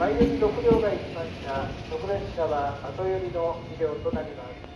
前に6両が行きました。6列車は後寄りの2両となります。